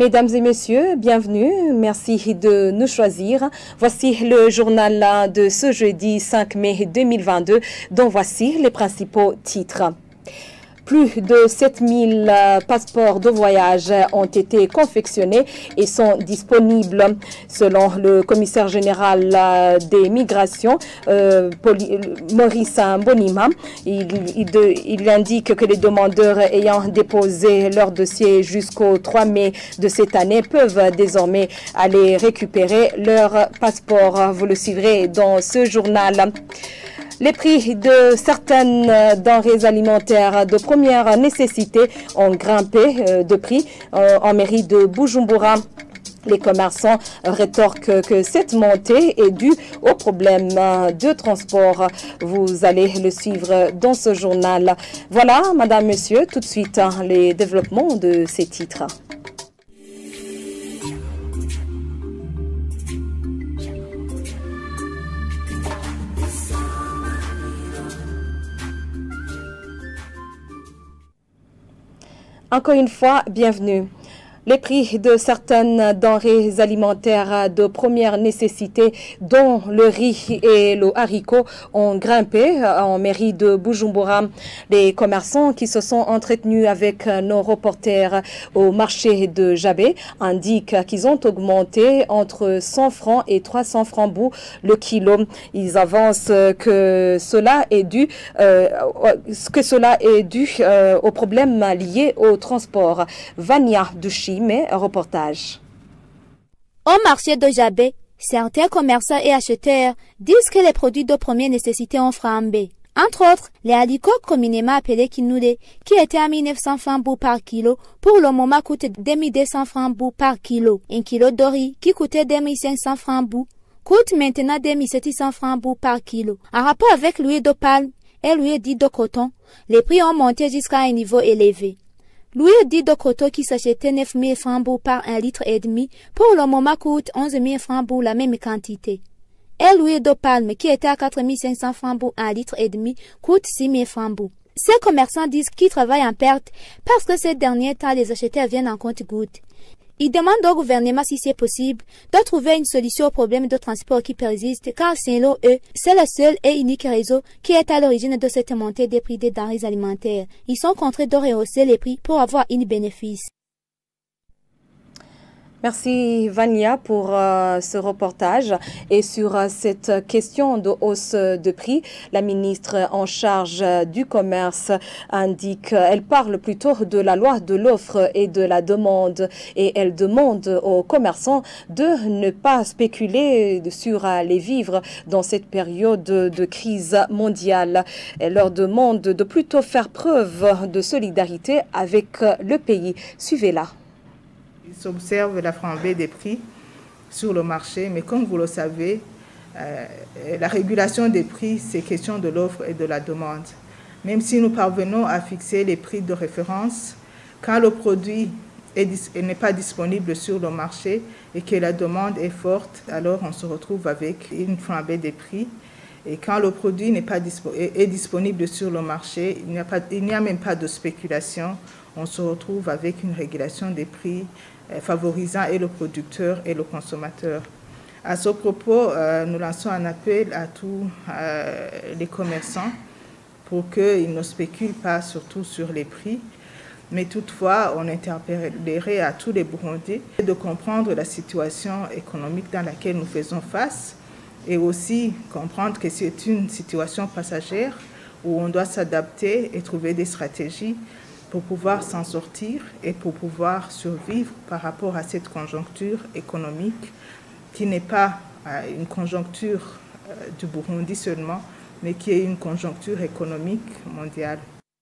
Mesdames et messieurs, bienvenue. Merci de nous choisir. Voici le journal de ce jeudi 5 mai 2022, dont voici les principaux titres. Plus de 7000 passeports de voyage ont été confectionnés et sont disponibles. Selon le commissaire général des migrations, Maurice Mbonima, il indique que les demandeurs ayant déposé leur dossier jusqu'au 3 mai de cette année peuvent désormais aller récupérer leur passeport. Vous le suivrez dans ce journal. Les prix de certaines denrées alimentaires de première nécessité ont grimpé de prix en mairie de Bujumbura. Les commerçants rétorquent que cette montée est due au problème de transport. Vous allez le suivre dans ce journal. Voilà, madame, monsieur, tout de suite les développements de ces titres. Encore une fois, bienvenue. Les prix de certaines denrées alimentaires de première nécessité, dont le riz et le haricot, ont grimpé en mairie de Bujumbura. Les commerçants qui se sont entretenus avec nos reporters au marché de Jabé indiquent qu'ils ont augmenté entre 100 francs et 300 francs bout le kilo. Ils avancent que cela est dû, aux problèmes liés au transport. Vania Dushi. Mais un reportage. Au marché de Jabé, certains commerçants et acheteurs disent que les produits de première nécessité ont flambé. Entre autres, les haricots communément appelés kinoulé, qui étaient à 1900 francs bout par kilo, pour le moment coûtent 2200 francs bout par kilo. Un kilo de riz, qui coûtait 2500 francs bout, coûte maintenant 2700 francs bout par kilo. En rapport avec l'huile de palme et l'huile dite de coton, les prix ont monté jusqu'à un niveau élevé. L'huile dite de coton qui s'achetait 9 000 francs bout par 1,5 litre, pour le moment coûte 11 000 francs bout la même quantité. Et l'huile de palme qui était à 4 500 francs bout 1,5 litre, coûte 6 000 francs bout. Ces commerçants disent qu'ils travaillent en perte parce que ces derniers temps les acheteurs viennent en compte-gouttes. Ils demandent au gouvernement si c'est possible de trouver une solution au problème de transport qui persiste car selon eux, c'est le seul et unique réseau qui est à l'origine de cette montée des prix des denrées alimentaires. Ils sont contraints de rehausser les prix pour avoir un bénéfice. Merci Vania pour ce reportage. Et sur cette question de hausse de prix, la ministre en charge du commerce indique, elle parle plutôt de la loi de l'offre et de la demande et elle demande aux commerçants de ne pas spéculer sur les vivres dans cette période de crise mondiale. Elle leur demande de plutôt faire preuve de solidarité avec le pays. Suivez-la. Il s'observe la flambée des prix sur le marché, mais comme vous le savez, la régulation des prix, c'est question de l'offre et de la demande. Même si nous parvenons à fixer les prix de référence, quand le produit n'est pas disponible sur le marché et que la demande est forte, alors on se retrouve avec une flambée des prix. Et quand le produit est disponible sur le marché, il n'y a même pas de spéculation, on se retrouve avec une régulation des prix favorisant et le producteur et le consommateur. À ce propos, nous lançons un appel à tous les commerçants pour qu'ils ne spéculent pas surtout sur les prix, mais toutefois on interpellerait à tous les Burundais de comprendre la situation économique dans laquelle nous faisons face et aussi comprendre que c'est une situation passagère où on doit s'adapter et trouver des stratégies pour pouvoir s'en sortir et pour pouvoir survivre par rapport à cette conjoncture économique qui n'est pas une conjoncture du Burundi seulement, mais qui est une conjoncture économique mondiale.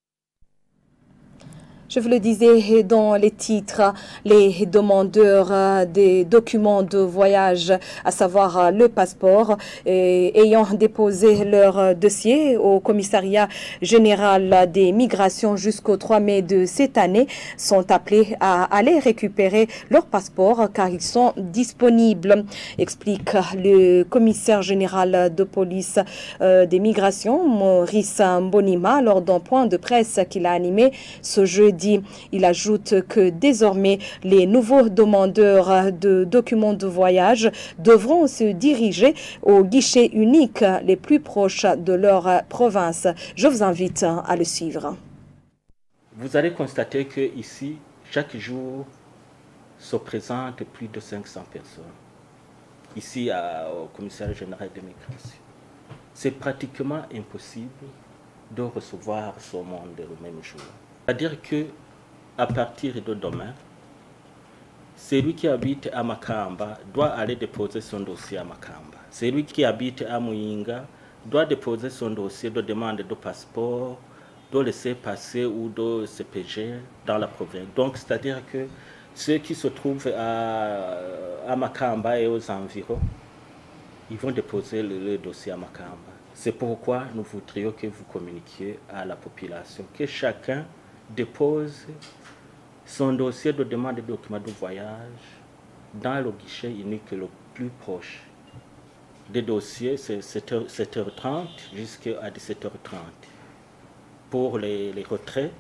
Je vous le disais dans les titres, les demandeurs des documents de voyage, à savoir le passeport, ayant déposé leur dossier au commissariat général des migrations jusqu'au 3 mai de cette année, sont appelés à aller récupérer leur passeport car ils sont disponibles, explique le commissaire général de police des migrations, Maurice Mbonima, lors d'un point de presse qu'il a animé ce jeudi. dit. Il ajoute que désormais, les nouveaux demandeurs de documents de voyage devront se diriger aux guichets uniques les plus proches de leur province. Je vous invite à le suivre. Vous allez constater qu'ici, chaque jour, se présentent plus de 500 personnes. Ici, au commissariat général de migration. C'est pratiquement impossible de recevoir ce monde le même jour. C'est-à-dire qu'à partir de demain, celui qui habite à Makamba doit aller déposer son dossier à Makamba. Celui qui habite à Muyinga doit déposer son dossier de demande de passeport, de laisser-passer ou de CPG dans la province. Donc, c'est-à-dire que ceux qui se trouvent à Makamba et aux environs, ils vont déposer le dossier à Makamba. C'est pourquoi nous voudrions que vous communiquiez à la population, que chacun dépose son dossier de demande de document de voyage dans le guichet unique le plus proche. Des dossiers, c'est 7h30 jusqu'à 17h30 pour les retraits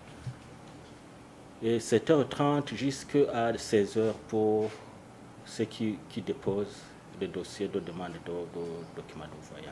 et 7h30 jusqu'à 16h pour ceux qui déposent les dossiers de demande de document de voyage.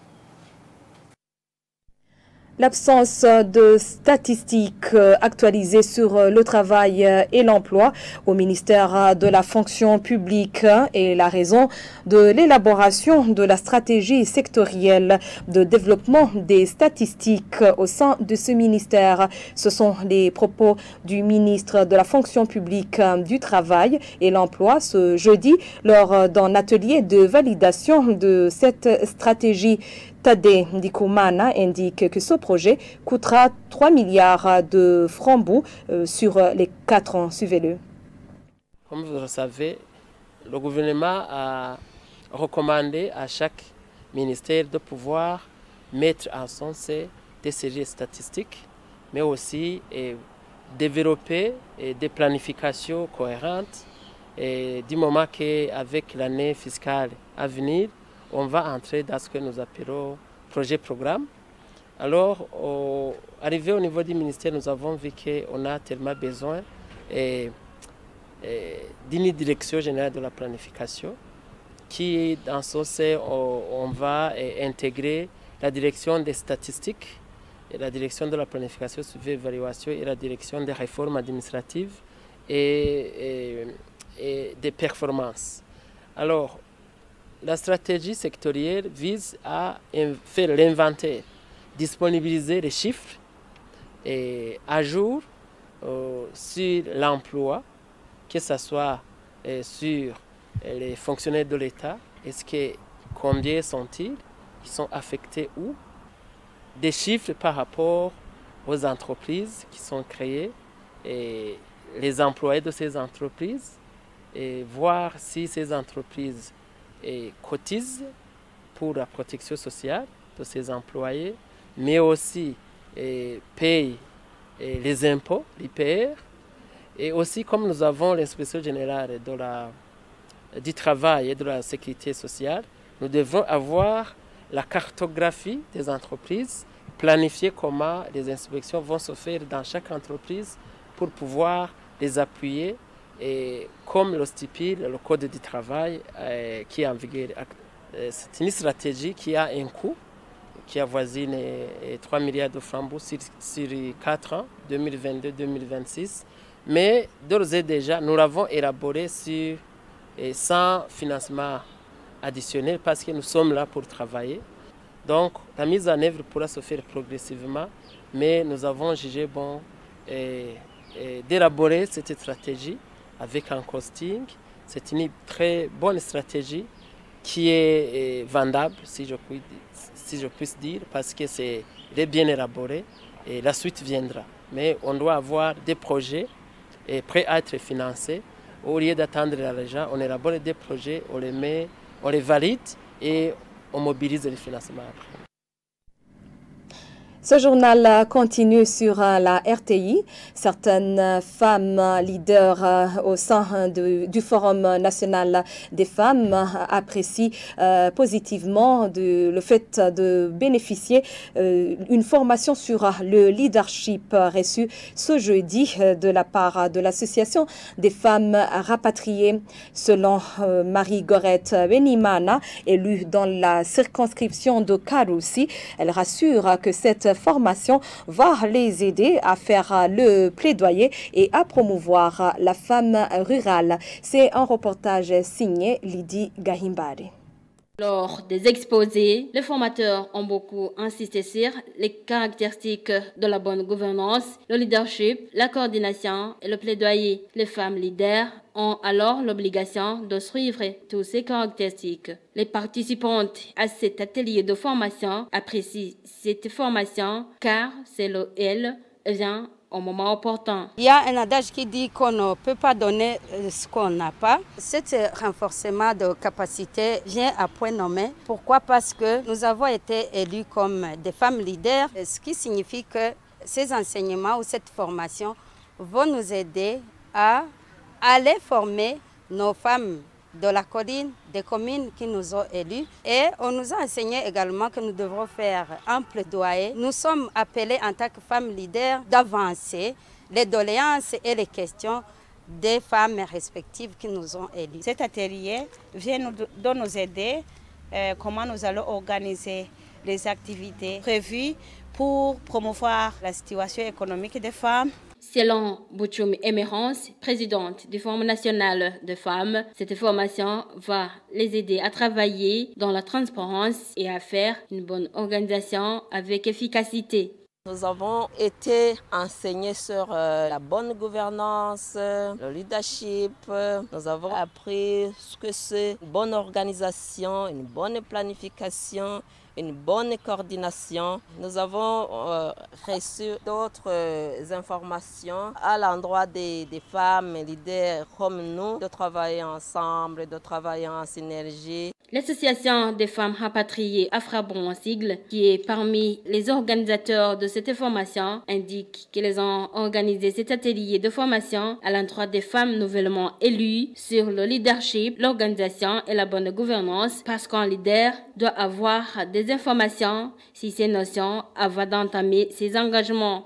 L'absence de statistiques actualisées sur le travail et l'emploi au ministère de la fonction publique est la raison de l'élaboration de la stratégie sectorielle de développement des statistiques au sein de ce ministère. Ce sont les propos du ministre de la fonction publique du travail et l'emploi ce jeudi lors d'un atelier de validation de cette stratégie. Tade Ndikumana indique que ce projet coûtera 3 milliards de francs sur les 4 ans. Suivez-le. Comme vous le savez, le gouvernement a recommandé à chaque ministère de pouvoir mettre en sens des séries statistiques, mais aussi développer des planifications cohérentes du moment qu'avec l'année fiscale à venir, on va entrer dans ce que nous appelons projet-programme. Alors, arrivé au niveau du ministère, nous avons vu qu'on a tellement besoin d'une direction générale de la planification qui, dans ce sens, on va intégrer la direction des statistiques, et la direction de la planification, suivi évaluation et la direction des réformes administratives et des performances. Alors, la stratégie sectorielle vise à faire l'inventaire, disponibiliser les chiffres à jour sur l'emploi, que ce soit sur les fonctionnaires de l'État, combien sont-ils, qui sont affectés où, des chiffres par rapport aux entreprises qui sont créées, et les employés de ces entreprises, et voir si ces entreprises cotisent pour la protection sociale de ses employés, mais aussi payent les impôts, l'IPR. Et aussi, comme nous avons l'inspection générale du travail et de la sécurité sociale, nous devons avoir la cartographie des entreprises, planifier comment les inspections vont se faire dans chaque entreprise pour pouvoir les appuyer. Et comme le stipule le Code du travail qui est en vigueur, c'est une stratégie qui a un coût qui avoisine 3 milliards de francs sur 4 ans, 2022-2026. Mais d'ores et déjà, nous l'avons élaboré sans financement additionnel parce que nous sommes là pour travailler. Donc la mise en œuvre pourra se faire progressivement, mais nous avons jugé bon d'élaborer cette stratégie avec un costing. C'est une très bonne stratégie qui est vendable, si je puis dire, parce que c'est bien élaboré et la suite viendra. Mais on doit avoir des projets prêts à être financés. Au lieu d'attendre l'argent, on élabore des projets, on les valide et on mobilise les financements après. Ce journal continue sur la RTI. Certaines femmes leaders au sein du Forum national des femmes apprécient positivement le fait de bénéficier d'une formation sur le leadership reçue ce jeudi de la part de l'Association des femmes rapatriées. Selon Marie-Gorette Benimana, élue dans la circonscription de Karoussi, elle rassure que cette formation va les aider à faire le plaidoyer et à promouvoir la femme rurale. C'est un reportage signé Lydie Gahimbare. Lors des exposés, les formateurs ont beaucoup insisté sur les caractéristiques de la bonne gouvernance, le leadership, la coordination et le plaidoyer. Les femmes leaders ont alors l'obligation de suivre toutes ces caractéristiques. Les participantes à cet atelier de formation apprécient cette formation car elle vient au moment opportun. Il y a un adage qui dit qu'on ne peut pas donner ce qu'on n'a pas. Cet renforcement de capacité vient à point nommé. Pourquoi? Parce que nous avons été élus comme des femmes leaders, ce qui signifie que ces enseignements ou cette formation vont nous aider à aller former nos femmes de la colline, des communes qui nous ont élus. Et on nous a enseigné également que nous devrons faire un plaidoyer. Nous sommes appelés en tant que femmes leaders d'avancer les doléances et les questions des femmes respectives qui nous ont élus. Cet atelier vient nous aider comment nous allons organiser les activités prévues pour promouvoir la situation économique des femmes. Selon Bouchoum Emerance, présidente du Forum national de femmes, cette formation va les aider à travailler dans la transparence et à faire une bonne organisation avec efficacité. Nous avons été enseignés sur la bonne gouvernance, le leadership. Nous avons appris ce que c'est une bonne organisation, une bonne planification, une bonne coordination. Nous avons reçu d'autres informations à l'endroit des femmes leaders comme nous, de travailler ensemble, de travailler en synergie. L'Association des femmes rapatriées Afrabon en sigle, qui est parmi les organisateurs de cette formation, indique qu'ils ont organisé cet atelier de formation à l'endroit des femmes nouvellement élues sur le leadership, l'organisation et la bonne gouvernance, parce qu'un leader doit avoir des informations sur ces notions avant d'entamer ses engagements.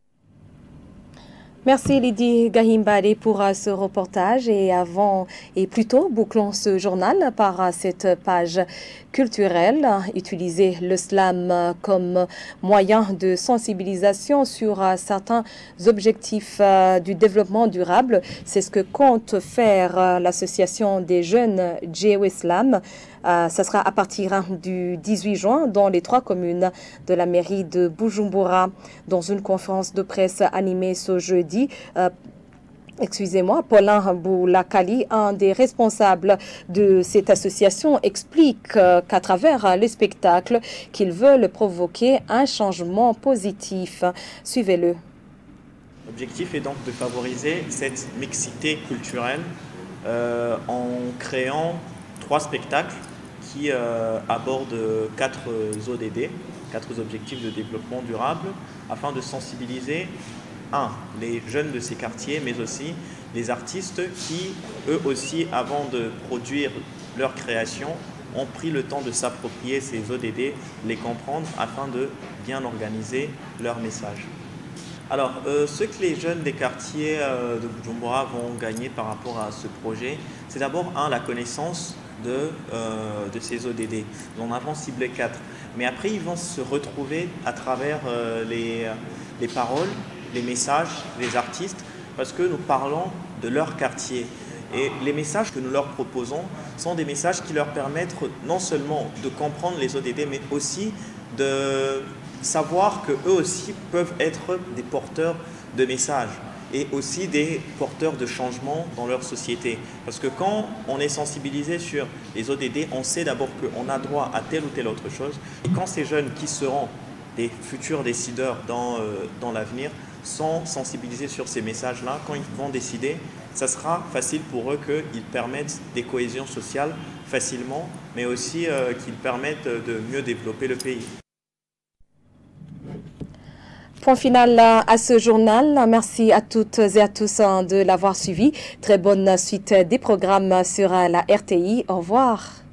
Merci Lydie Gahimbare pour ce reportage et plutôt bouclons ce journal par cette page culturelle. Utiliser le slam comme moyen de sensibilisation sur certains objectifs du développement durable, c'est ce que compte faire l'association des jeunes Djewe Slam. Ça sera à partir du 18 juin dans les 3 communes de la mairie de Bujumbura. Dans une conférence de presse animée ce jeudi, Paulin Boulakali, un des responsables de cette association, explique qu'à travers les spectacles, qu'ils veulent provoquer un changement positif. Suivez-le. L'objectif est donc de favoriser cette mixité culturelle en créant 3 spectacles qui abordent 4 ODD, 4 objectifs de développement durable, afin de sensibiliser les jeunes de ces quartiers, mais aussi les artistes qui, eux aussi, avant de produire leur création, ont pris le temps de s'approprier ces ODD, les comprendre afin de bien organiser leur message. Alors, ce que les jeunes des quartiers de Bujumbura vont gagner par rapport à ce projet, c'est d'abord, la connaissance de ces ODD. On en avons ciblé 4. Mais après, ils vont se retrouver à travers les paroles, les messages, les artistes, parce que nous parlons de leur quartier. Et les messages que nous leur proposons sont des messages qui leur permettent non seulement de comprendre les ODD, mais aussi de savoir qu'eux aussi peuvent être des porteurs de messages et aussi des porteurs de changements dans leur société. Parce que quand on est sensibilisé sur les ODD, on sait d'abord qu'on a droit à telle ou telle autre chose. Et quand ces jeunes qui seront des futurs décideurs dans l'avenir sont sensibilisés sur ces messages-là, quand ils vont décider, ça sera facile pour eux qu'ils permettent des cohésions sociales facilement, mais aussi qu'ils permettent de mieux développer le pays. Point final à ce journal. Merci à toutes et à tous de l'avoir suivi. Très bonne suite des programmes sur la RTI. Au revoir.